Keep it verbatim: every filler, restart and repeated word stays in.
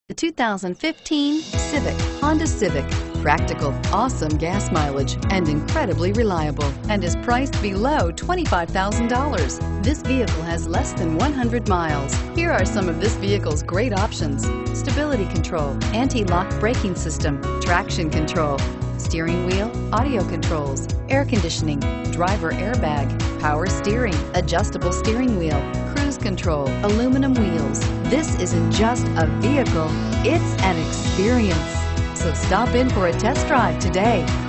The two thousand fifteen Civic, Honda Civic. Practical, awesome gas mileage, and incredibly reliable, and is priced below twenty-five thousand dollars. This vehicle has less than one hundred miles. Here are some of this vehicle's great options: stability control, anti-lock braking system, traction control, steering wheel audio controls, air conditioning, driver airbag, power steering, adjustable steering wheel, cruise control, aluminum wheels. This isn't just a vehicle, it's an experience. So stop in for a test drive today.